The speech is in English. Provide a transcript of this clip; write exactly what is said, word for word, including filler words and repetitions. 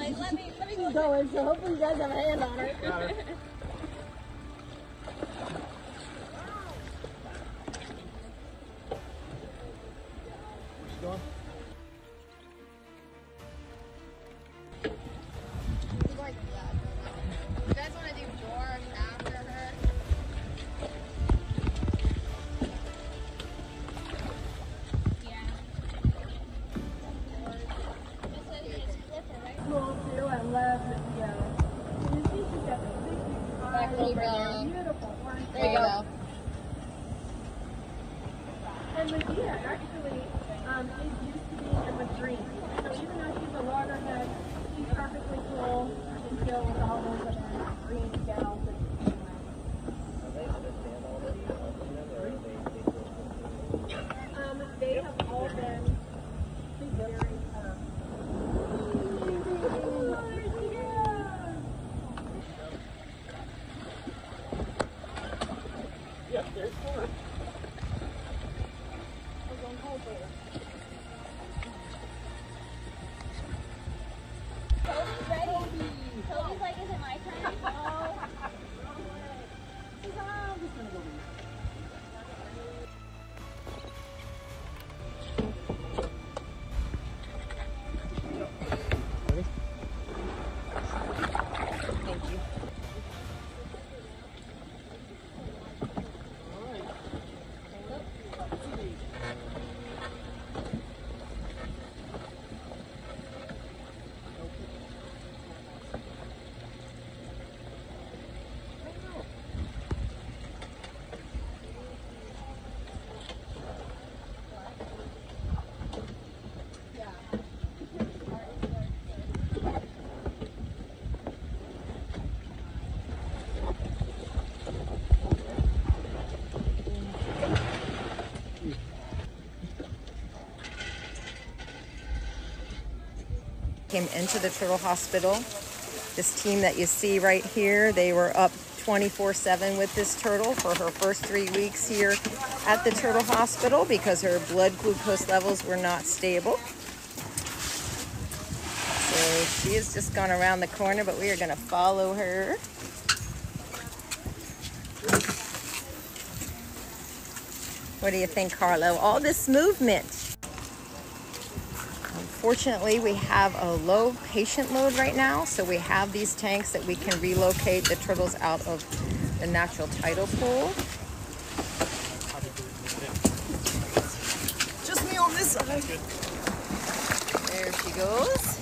like, let me, let me She's going, so hopefully you guys have a hand on her. Got her. She's going. like that. You guys want to do George after her? Yeah. Cool too. I love Madea. You see she's got the big, big eyes. There you go. Beautiful orange. There you go. And Madea actually um, is used to being in Madrid. So even though she's a loggerhead, she's perfectly cool and chill with all those other green gals. Um, they have all been very um, Yep, there's four. Toby's ready. Toby's like, is it my turn? Oh. I'm just gonna go over here. Ready? Thank you. Came into the turtle hospital. This team that you see right here, they were up twenty-four seven with this turtle for her first three weeks here at the turtle hospital because her blood glucose levels were not stable. So she has just gone around the corner, but we are going to follow her. What do you think, Carlo? All this movement. Unfortunately, we have a low patient load right now, so we have these tanks that we can relocate the turtles out of the natural tidal pool. Just me on this side. There she goes.